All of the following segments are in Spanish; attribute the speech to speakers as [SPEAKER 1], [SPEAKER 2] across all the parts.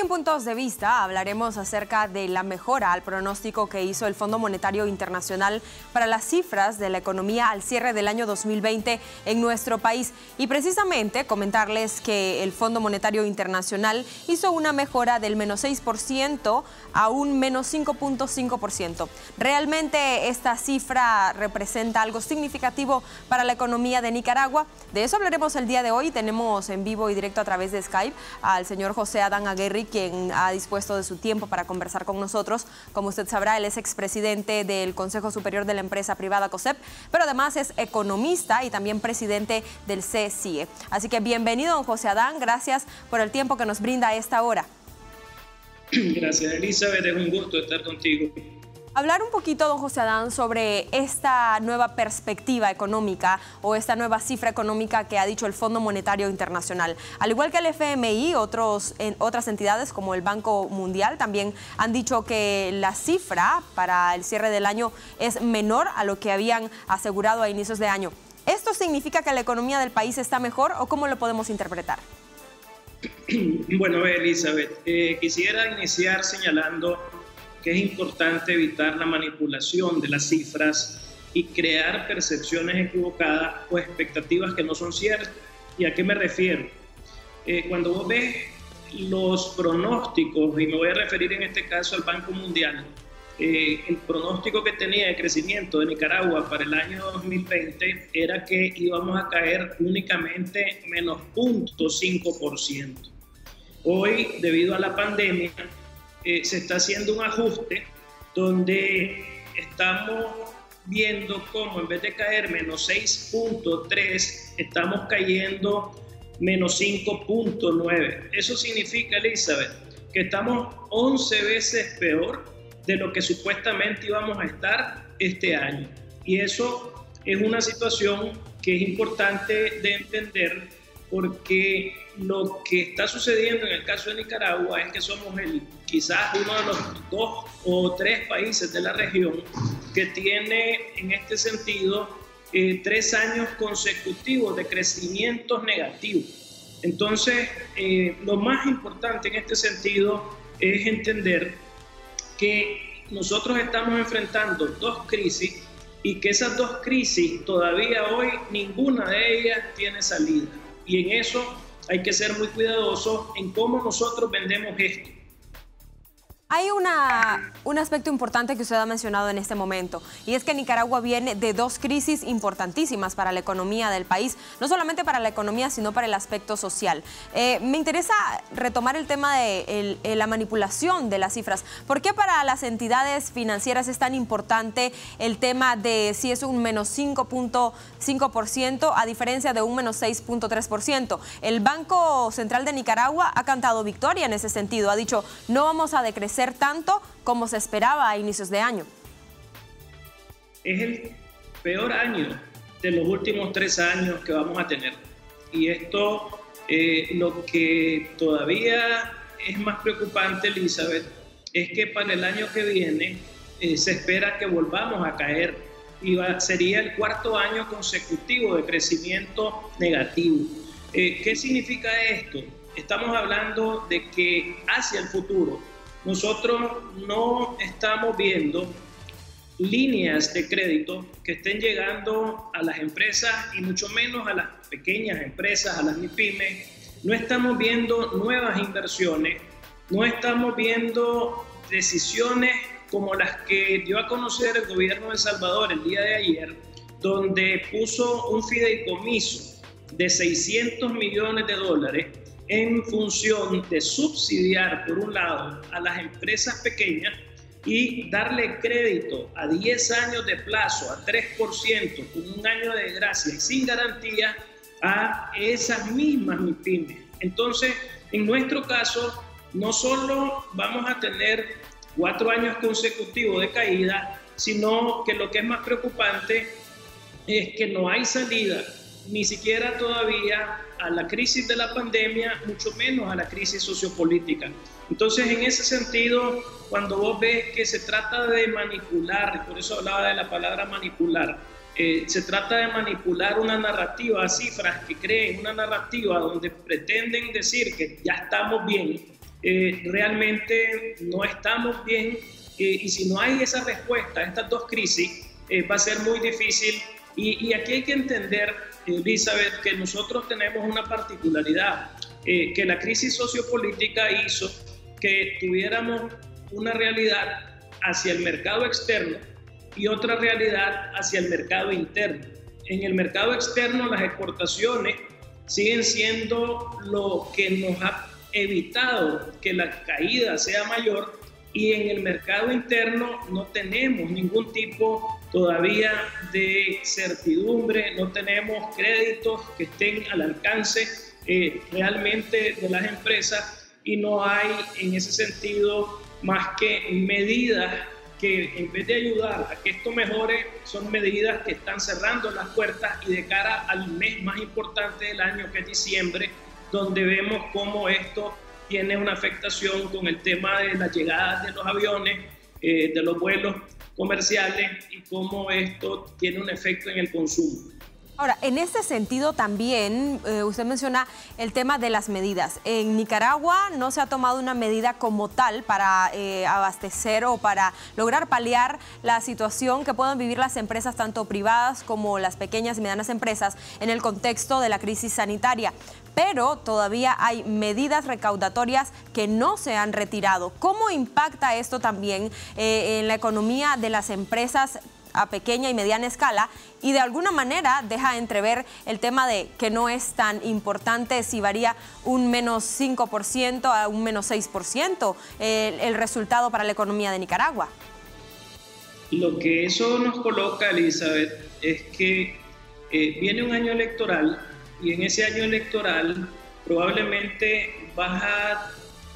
[SPEAKER 1] Puntos de Vista hablaremos acerca de la mejora al pronóstico que hizo el Fondo Monetario Internacional para las cifras de la economía al cierre del año 2020 en nuestro país. Y precisamente comentarles que el Fondo Monetario Internacional hizo una mejora del menos 6% a un menos 5.5%. Realmente esta cifra representa algo significativo para la economía de Nicaragua. De eso hablaremos el día de hoy. Tenemos en vivo y directo a través de Skype al señor José Adán Aguirre, quien ha dispuesto de su tiempo para conversar con nosotros. Como usted sabrá, él es expresidente del Consejo Superior de la Empresa Privada COSEP, pero además es economista y también presidente del CCIE. Así que bienvenido, don José Adán. Gracias por el tiempo que nos brinda a esta hora.
[SPEAKER 2] Gracias, Elizabeth. Es un gusto estar contigo.
[SPEAKER 1] Hablar un poquito, don José Adán, sobre esta nueva perspectiva económica o esta nueva cifra económica que ha dicho el Fondo Monetario Internacional. Al igual que el FMI, otras entidades como el Banco Mundial también han dicho que la cifra para el cierre del año es menor a lo que habían asegurado a inicios de año. ¿Esto significa que la economía del país está mejor o cómo lo podemos interpretar?
[SPEAKER 2] Bueno, Elizabeth, quisiera iniciar señalando que es importante evitar la manipulación de las cifras y crear percepciones equivocadas o expectativas que no son ciertas. ¿Y a qué me refiero? Cuando vos ves los pronósticos, y me voy a referir en este caso al Banco Mundial, el pronóstico que tenía de crecimiento de Nicaragua para el año 2020 era que íbamos a caer únicamente menos 0.5%. Hoy, debido a la pandemia, se está haciendo un ajuste donde estamos viendo cómo en vez de caer menos 6.3, estamos cayendo menos 5.9. Eso significa, Elizabeth, que estamos 11 veces peor de lo que supuestamente íbamos a estar este año. Y eso es una situación que es importante de entender, porque lo que está sucediendo en el caso de Nicaragua es que somos quizás uno de los 2 o 3 países de la región que tiene en este sentido 3 años consecutivos de crecimientos negativos. Entonces, lo más importante en este sentido es entender que nosotros estamos enfrentando 2 crisis y que esas 2 crisis todavía hoy ninguna de ellas tiene salida. Y en eso hay que ser muy cuidadosos en cómo nosotros vendemos esto.
[SPEAKER 1] Hay un aspecto importante que usted ha mencionado en este momento, y es que Nicaragua viene de 2 crisis importantísimas para la economía del país, no solamente para la economía, sino para el aspecto social. Me interesa retomar el tema de la manipulación de las cifras. ¿Por qué para las entidades financieras es tan importante el tema de si es un menos 5.5% a diferencia de un menos 6.3%? El Banco Central de Nicaragua ha cantado victoria en ese sentido, ha dicho no vamos a decrecer tanto como se esperaba a inicios de año.
[SPEAKER 2] Es el peor año de los últimos 3 años que vamos a tener. Y esto, lo que todavía es más preocupante, Elizabeth, es que para el año que viene se espera que volvamos a caer. Y sería el 4º año consecutivo de crecimiento negativo. ¿Qué significa esto? Estamos hablando de que hacia el futuro nosotros no estamos viendo líneas de crédito que estén llegando a las empresas y mucho menos a las pequeñas empresas, a las MIPYMES. No estamos viendo nuevas inversiones, no estamos viendo decisiones como las que dio a conocer el gobierno de El Salvador el día de ayer, donde puso un fideicomiso de $600 millones en función de subsidiar, por un lado, a las empresas pequeñas y darle crédito a 10 años de plazo, a 3%, con un año de gracia y sin garantía a esas mismas MIPYMES. Entonces, en nuestro caso, no solo vamos a tener 4 años consecutivos de caída, sino que lo que es más preocupante es que no hay salida, ni siquiera todavía a la crisis de la pandemia, mucho menos a la crisis sociopolítica. Entonces, en ese sentido, cuando vos ves que se trata de manipular, por eso hablaba de la palabra manipular, se trata de manipular una narrativa, cifras que creen una narrativa donde pretenden decir que ya estamos bien, realmente no estamos bien y si no hay esa respuesta a estas dos crisis, va a ser muy difícil. Y aquí hay que entender, Elizabeth, que nosotros tenemos una particularidad, que la crisis sociopolítica hizo que tuviéramos una realidad hacia el mercado externo y otra realidad hacia el mercado interno. En el mercado externo las exportaciones siguen siendo lo que nos ha evitado que la caída sea mayor, y en el mercado interno no tenemos ningún tipo todavía de certidumbre, no tenemos créditos que estén al alcance realmente de las empresas, y no hay en ese sentido más que medidas que en vez de ayudar a que esto mejore, son medidas que están cerrando las puertas, y de cara al mes más importante del año, que es diciembre, donde vemos cómo esto tiene una afectación con el tema de las llegadas de los aviones, de los vuelos comerciales, y cómo esto tiene un efecto en el consumo.
[SPEAKER 1] Ahora, en este sentido también, usted menciona el tema de las medidas. En Nicaragua no se ha tomado una medida como tal para abastecer o para lograr paliar la situación que puedan vivir las empresas, tanto privadas como las pequeñas y medianas empresas, en el contexto de la crisis sanitaria. Pero todavía hay medidas recaudatorias que no se han retirado. ¿Cómo impacta esto también en la economía de las empresas a pequeña y mediana escala, y de alguna manera deja entrever el tema de que no es tan importante si varía un menos 5% a un menos 6% el resultado para la economía de Nicaragua?
[SPEAKER 2] Lo que eso nos coloca, Elizabeth, es que viene un año electoral, y en ese año electoral probablemente vas a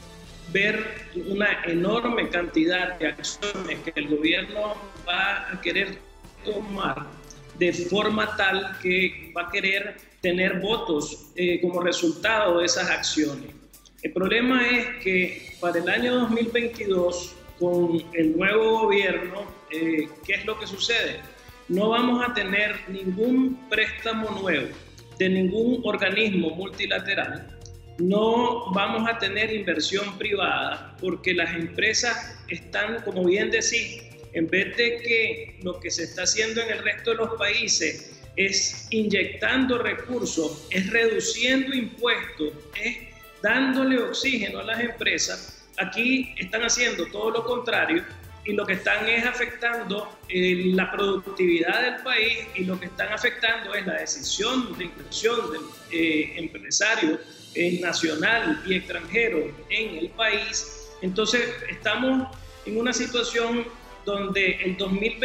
[SPEAKER 2] ver una enorme cantidad de acciones que el gobierno va a querer tomar de forma tal que va a querer tener votos como resultado de esas acciones. El problema es que para el año 2022, con el nuevo gobierno, ¿qué es lo que sucede? No vamos a tener ningún préstamo nuevo de ningún organismo multilateral. No vamos a tener inversión privada, porque las empresas están, como bien decís, en vez de que lo que se está haciendo en el resto de los países es inyectando recursos, es reduciendo impuestos, es dándole oxígeno a las empresas, aquí están haciendo todo lo contrario, y lo que están es afectando la productividad del país, y lo que están afectando es la decisión de inversión del empresario nacional y extranjero en el país. Entonces estamos en una situación donde el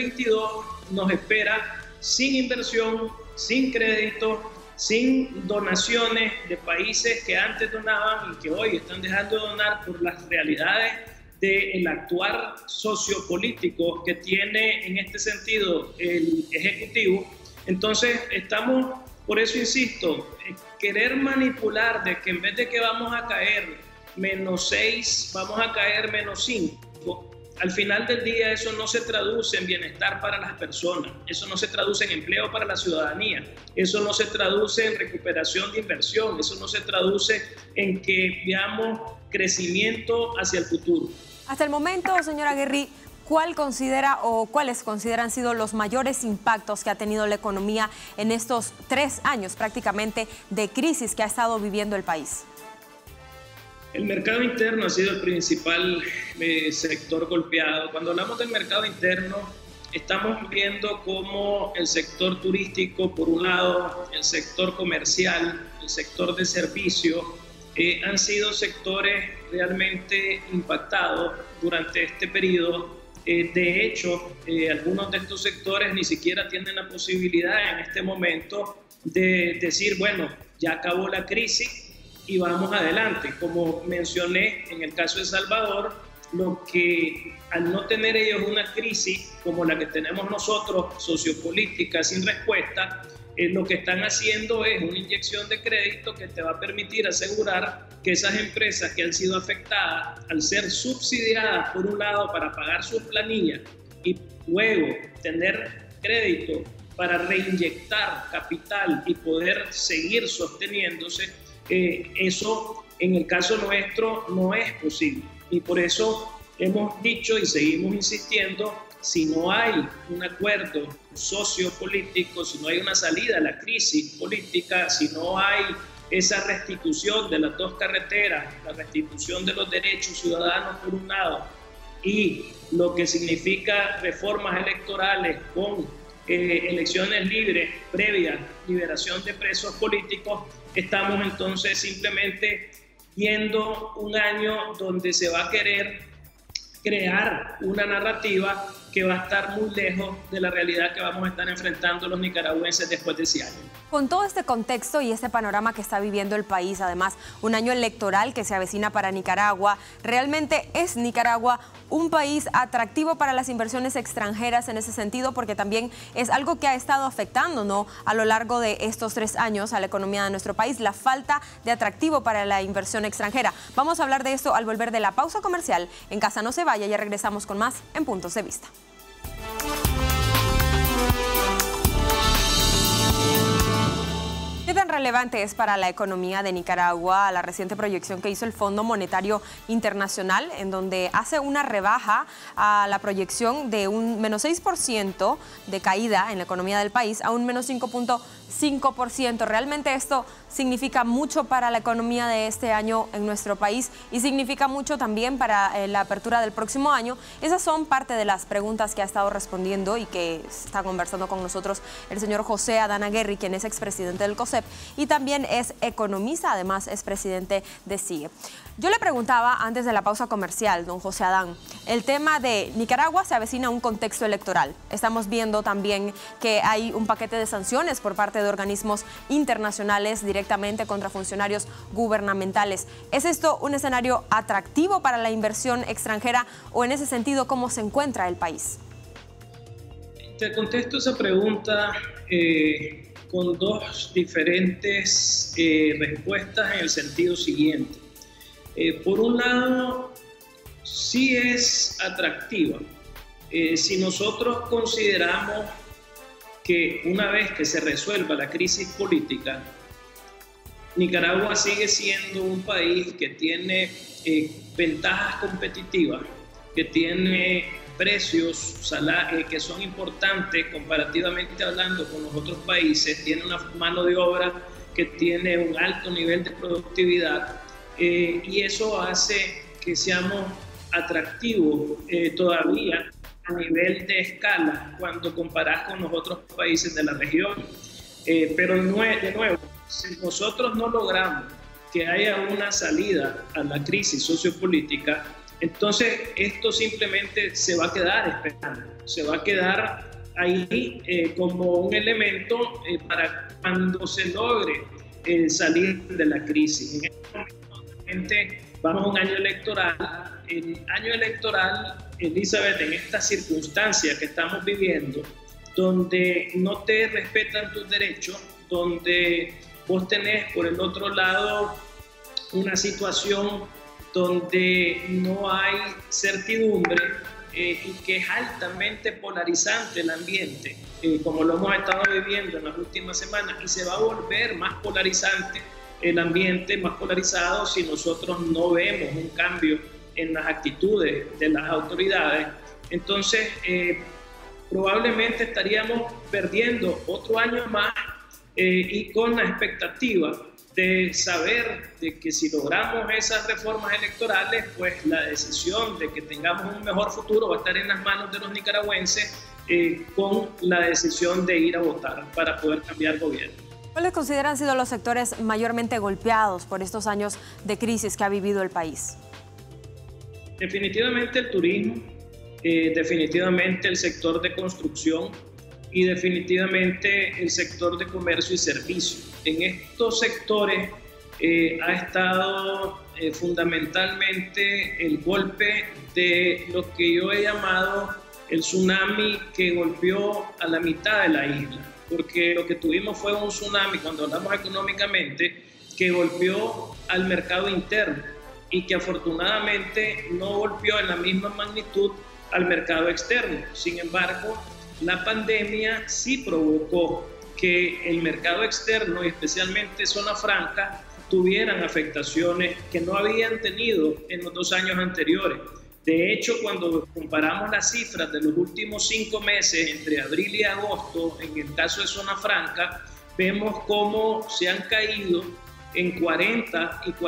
[SPEAKER 2] 2022 nos espera sin inversión, sin crédito, sin donaciones de países que antes donaban y que hoy están dejando de donar por las realidades del actuar sociopolítico que tiene en este sentido el Ejecutivo. Entonces estamos, por eso insisto, querer manipular de que en vez de que vamos a caer menos 6, vamos a caer menos 5. Al final del día eso no se traduce en bienestar para las personas, eso no se traduce en empleo para la ciudadanía, eso no se traduce en recuperación de inversión, eso no se traduce en que veamos crecimiento hacia el futuro.
[SPEAKER 1] Hasta el momento, señora Aguerri, ¿cuál considera o cuáles consideran sido los mayores impactos que ha tenido la economía en estos 3 años prácticamente de crisis que ha estado viviendo el país?
[SPEAKER 2] El mercado interno ha sido el principal sector golpeado. Cuando hablamos del mercado interno, estamos viendo cómo el sector turístico, por un lado, el sector comercial, el sector de servicios, han sido sectores realmente impactados durante este periodo. De hecho, algunos de estos sectores ni siquiera tienen la posibilidad en este momento de decir, bueno, ya acabó la crisis y vamos adelante. Como mencioné en el caso de Salvador, lo que al no tener ellos una crisis como la que tenemos nosotros, sociopolítica, sin respuesta, lo que están haciendo es una inyección de crédito que te va a permitir asegurar que esas empresas que han sido afectadas, al ser subsidiadas por un lado para pagar sus planillas y luego tener crédito para reinyectar capital y poder seguir sosteniéndose, Eso en el caso nuestro no es posible. Y por eso hemos dicho y seguimos insistiendo, si no hay un acuerdo sociopolítico, si no hay una salida a la crisis política, si no hay esa restitución de las dos carreteras, la restitución de los derechos ciudadanos por un lado y lo que significa reformas electorales con elecciones libres previas, liberación de presos políticos, estamos entonces simplemente viendo un año donde se va a querer crear una narrativa que va a estar muy lejos de la realidad que vamos a estar enfrentando los nicaragüenses después de ese año.
[SPEAKER 1] Con todo este contexto y este panorama que está viviendo el país, además un año electoral que se avecina para Nicaragua, ¿realmente es Nicaragua un país atractivo para las inversiones extranjeras en ese sentido? Porque también es algo que ha estado afectando, ¿no?, a lo largo de estos 3 años a la economía de nuestro país, la falta de atractivo para la inversión extranjera. Vamos a hablar de esto al volver de la pausa comercial. En casa no se vaya, ya regresamos con más en Puntos de Vista. ¿Qué tan relevante es para la economía de Nicaragua la reciente proyección que hizo el Fondo Monetario Internacional, en donde hace una rebaja a la proyección de un menos 6% de caída en la economía del país a un menos 5.5%? ¿Realmente esto significa mucho para la economía de este año en nuestro país y significa mucho también para la apertura del próximo año? Esas son parte de las preguntas que ha estado respondiendo y que está conversando con nosotros el señor José Adán Aguerri, quien es expresidente del COSEP y también es economista, además es presidente de CIE. Yo le preguntaba antes de la pausa comercial, don José Adán, el tema de Nicaragua se avecina un contexto electoral. Estamos viendo también que hay un paquete de sanciones por parte de organismos internacionales directamente contra funcionarios gubernamentales. ¿Es esto un escenario atractivo para la inversión extranjera o en ese sentido cómo se encuentra el país?
[SPEAKER 2] Te contesto esa pregunta con dos diferentes respuestas en el sentido siguiente. Por un lado, sí es atractiva. Si nosotros consideramos que una vez que se resuelva la crisis política, Nicaragua sigue siendo un país que tiene ventajas competitivas, que tiene precios que son importantes comparativamente hablando con los otros países, tiene una mano de obra que tiene un alto nivel de productividad y eso hace que seamos atractivos todavía a nivel de escala cuando comparás con los otros países de la región. Pero de nuevo, si nosotros no logramos que haya una salida a la crisis sociopolítica, entonces esto simplemente se va a quedar esperando, se va a quedar ahí como un elemento para cuando se logre salir de la crisis. En este momento, obviamente, vamos a un año electoral. El año electoral, Elizabeth, en esta circunstancia que estamos viviendo, donde no te respetan tus derechos, donde vos tenés por el otro lado una situación donde no hay certidumbre y que es altamente polarizante el ambiente, como lo hemos estado viviendo en las últimas semanas, y se va a volver más polarizante el ambiente, más polarizado si nosotros no vemos un cambio en las actitudes de las autoridades. Entonces, probablemente estaríamos perdiendo otro año más y con la expectativa de saber de que si logramos esas reformas electorales, pues la decisión de que tengamos un mejor futuro va a estar en las manos de los nicaragüenses con la decisión de ir a votar para poder cambiar gobierno.
[SPEAKER 1] ¿Cuáles consideran sido los sectores mayormente golpeados por estos años de crisis que ha vivido el país?
[SPEAKER 2] Definitivamente el turismo, definitivamente el sector de construcción y definitivamente el sector de comercio y servicio. En estos sectores ha estado fundamentalmente el golpe de lo que yo he llamado el tsunami que golpeó a la mitad de la isla, porque lo que tuvimos fue un tsunami, cuando hablamos económicamente, que golpeó al mercado interno y que afortunadamente no golpeó en la misma magnitud al mercado externo. Sin embargo, la pandemia sí provocó que el mercado externo, y especialmente zona franca, tuvieran afectaciones que no habían tenido en los 2 años anteriores. De hecho, cuando comparamos las cifras de los últimos 5 meses, entre abril y agosto, en el caso de Zona Franca, vemos cómo se han caído en 40 y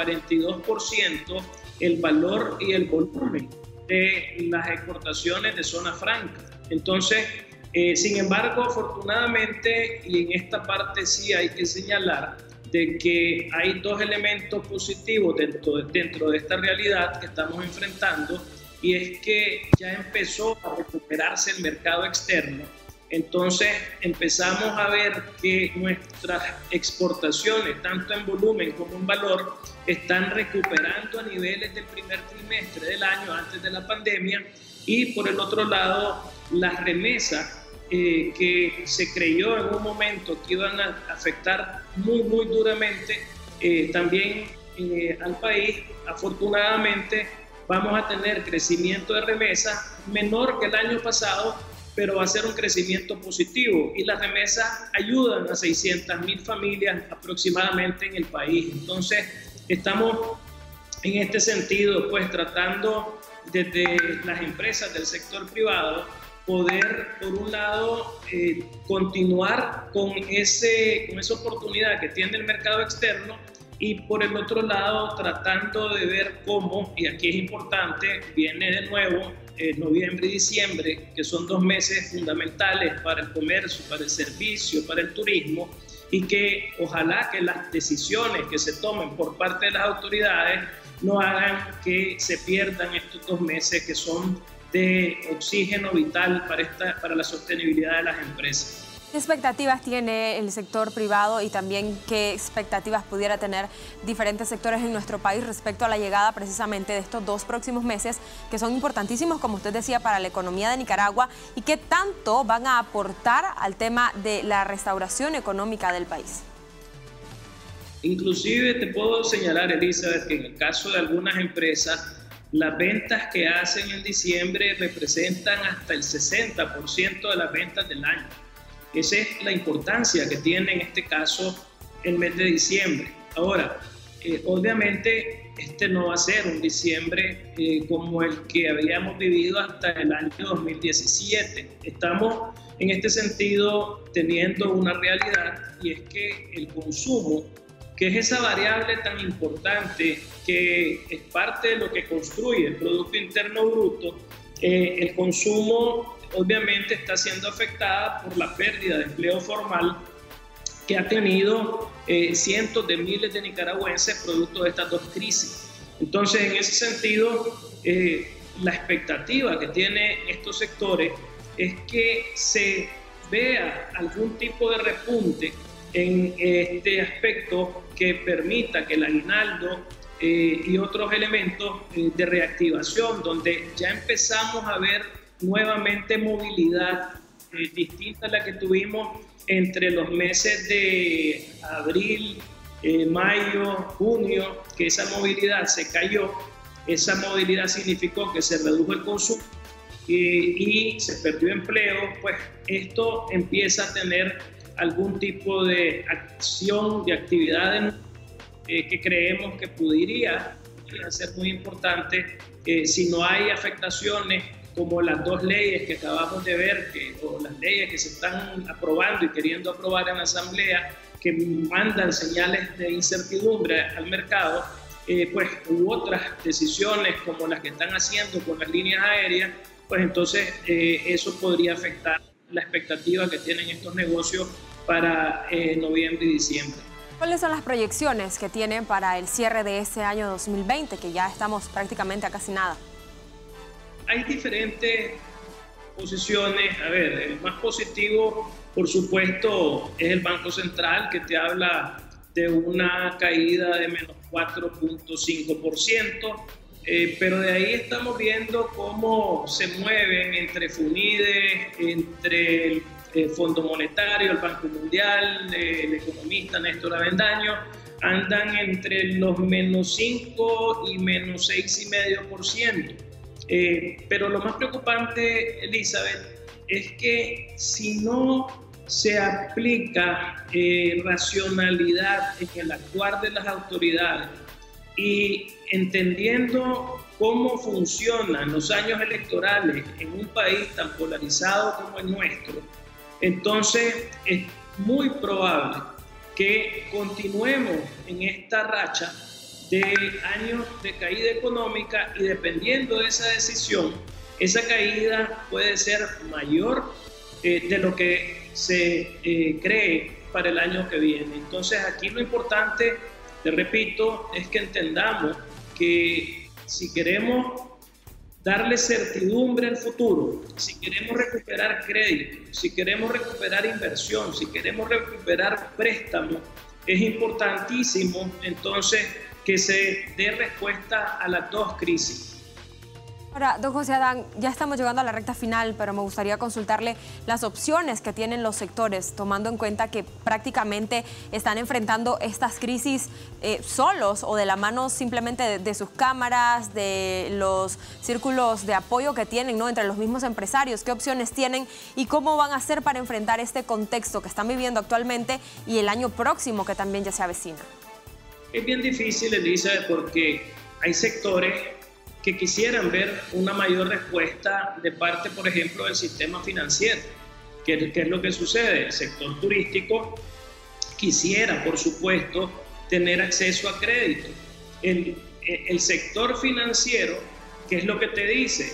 [SPEAKER 2] 42% el valor y el volumen de las exportaciones de Zona Franca. Entonces, sin embargo, afortunadamente, y en esta parte sí hay que señalar de que hay 2 elementos positivos dentro de esta realidad que estamos enfrentando, y es que ya empezó a recuperarse el mercado externo. Entonces empezamos a ver que nuestras exportaciones, tanto en volumen como en valor, están recuperando a niveles del primer trimestre del año antes de la pandemia. Y por el otro lado, las remesas que se creyó en un momento que iban a afectar muy duramente también al país, afortunadamente vamos a tener crecimiento de remesas menor que el año pasado, pero va a ser un crecimiento positivo, y las remesas ayudan a 600.000 familias aproximadamente en el país. Entonces estamos en este sentido pues tratando desde las empresas del sector privado poder, por un lado, continuar con esa oportunidad que tiene el mercado externo, y por el otro lado tratando de ver cómo, y aquí es importante, viene de nuevo noviembre y diciembre, que son 2 meses fundamentales para el comercio, para el servicio, para el turismo, y que ojalá que las decisiones que se tomen por parte de las autoridades no hagan que se pierdan estos 2 meses que son de oxígeno vital para la sostenibilidad de las empresas.
[SPEAKER 1] ¿Qué expectativas tiene el sector privado y también qué expectativas pudiera tener diferentes sectores en nuestro país respecto a la llegada precisamente de estos 2 próximos meses, que son importantísimos, como usted decía, para la economía de Nicaragua, y qué tanto van a aportar al tema de la restauración económica del país?
[SPEAKER 2] Inclusive te puedo señalar, Elizabeth, que en el caso de algunas empresas, las ventas que hacen en diciembre representan hasta el 60% de las ventas del año. Esa es la importancia que tiene en este caso el mes de diciembre. Ahora, obviamente este no va a ser un diciembre como el que habíamos vivido hasta el año 2017. Estamos en este sentido teniendo una realidad, y es que el consumo, que es esa variable tan importante que es parte de lo que construye el Producto Interno Bruto, el consumo obviamente está siendo afectada por la pérdida de empleo formal que ha tenido cientos de miles de nicaragüenses producto de estas 2 crisis. Entonces, en ese sentido, la expectativa que tienen estos sectores es que se vea algún tipo de repunte en este aspecto que permita que el aguinaldo y otros elementos de reactivación, donde ya empezamos a ver nuevamente movilidad distinta a la que tuvimos entre los meses de abril, mayo, junio, que esa movilidad se cayó. Esa movilidad significó que se redujo el consumo y se perdió empleo. Pues esto empieza a tener algún tipo de acción, de actividades que creemos que podría ser muy importante si no hay afectaciones como las 2 leyes que acabamos de ver, o las leyes que se están aprobando y queriendo aprobar en la Asamblea, que mandan señales de incertidumbre al mercado, pues u otras decisiones como las que están haciendo con las líneas aéreas, pues entonces eso podría afectar la expectativa que tienen estos negocios para noviembre y diciembre.
[SPEAKER 1] ¿Cuáles son las proyecciones que tienen para el cierre de este año 2020, que ya estamos prácticamente a casi nada?
[SPEAKER 2] Hay diferentes posiciones. A ver, el más positivo, por supuesto, es el Banco Central, que te habla de una caída de menos 4.5%, pero de ahí estamos viendo cómo se mueven entre FUNIDE, entre el Fondo Monetario, el Banco Mundial, el economista Néstor Avendaño, andan entre los menos 5 y menos 6,5%. Pero lo más preocupante, Elizabeth, es que si no se aplica racionalidad en el actuar de las autoridades y entendiendo cómo funcionan los años electorales en un país tan polarizado como el nuestro, entonces es muy probable que continuemos en esta racha de años de caída económica y dependiendo de esa decisión, esa caída puede ser mayor de lo que se cree para el año que viene. Entonces aquí lo importante, te repito, es que entendamos que si queremos darle certidumbre al futuro, si queremos recuperar crédito, si queremos recuperar inversión, si queremos recuperar préstamos, es importantísimo entonces que se dé respuesta a las dos crisis.
[SPEAKER 1] Ahora, don José Adán, ya estamos llegando a la recta final, pero me gustaría consultarle las opciones que tienen los sectores, tomando en cuenta que prácticamente están enfrentando estas crisis solos o de la mano simplemente de sus cámaras, de los círculos de apoyo que tienen, ¿no?, entre los mismos empresarios. ¿Qué opciones tienen y cómo van a hacer para enfrentar este contexto que están viviendo actualmente y el año próximo que también ya se avecina?
[SPEAKER 2] Es bien difícil, Elisa, porque hay sectores que quisieran ver una mayor respuesta de parte, por ejemplo, del sistema financiero. ¿Qué es lo que sucede? El sector turístico quisiera, por supuesto, tener acceso a crédito. El sector financiero, ¿qué es lo que te dice?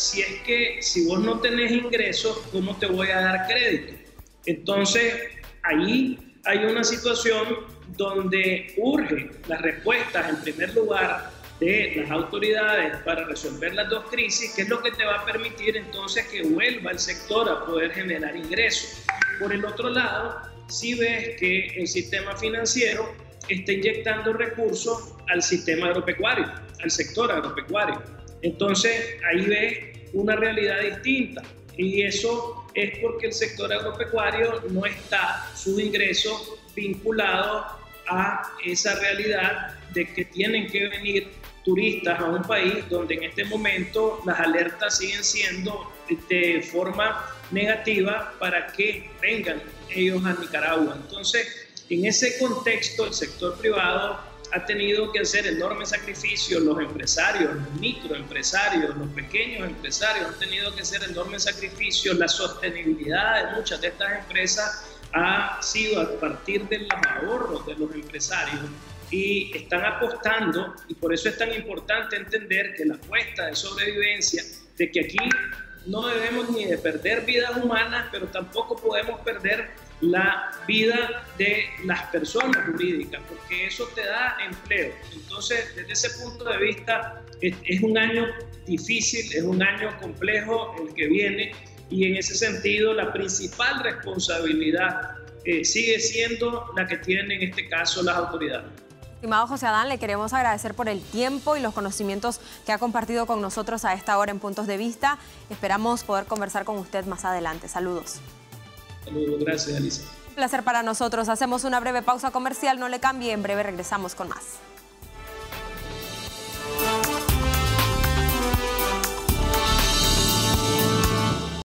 [SPEAKER 2] Si vos no tenés ingresos, ¿cómo te voy a dar crédito? Entonces, ahí hay una situación donde urge las respuestas, en primer lugar, de las autoridades para resolver las dos crisis, que es lo que te va a permitir entonces que vuelva el sector a poder generar ingresos. Por el otro lado, si ves que el sistema financiero está inyectando recursos al sistema agropecuario, al sector agropecuario. Entonces, ahí ves una realidad distinta y eso es porque el sector agropecuario no está sus ingresos vinculados a esa realidad de que tienen que venir turistas a un país donde en este momento las alertas siguen siendo de forma negativa para que vengan ellos a Nicaragua. Entonces, en ese contexto, el sector privado ha tenido que hacer enormes sacrificios, los empresarios, los microempresarios, los pequeños empresarios han tenido que hacer enormes sacrificios. La sostenibilidad de muchas de estas empresas ha sido a partir de los ahorros de los empresarios y están apostando, y por eso es tan importante entender que la apuesta de sobrevivencia, de que aquí no debemos ni de perder vidas humanas, pero tampoco podemos perder la vida de las personas jurídicas, porque eso te da empleo. Entonces, desde ese punto de vista, es un año difícil, es un año complejo el que viene, y en ese sentido la principal responsabilidad sigue siendo la que tienen en este caso las autoridades.
[SPEAKER 1] Estimado José Adán, le queremos agradecer por el tiempo y los conocimientos que ha compartido con nosotros a esta hora en Puntos de Vista. Esperamos poder conversar con usted más adelante. Saludos.
[SPEAKER 2] Saludos, gracias, Alicia.
[SPEAKER 1] Un placer para nosotros. Hacemos una breve pausa comercial, no le cambie, en breve regresamos con más.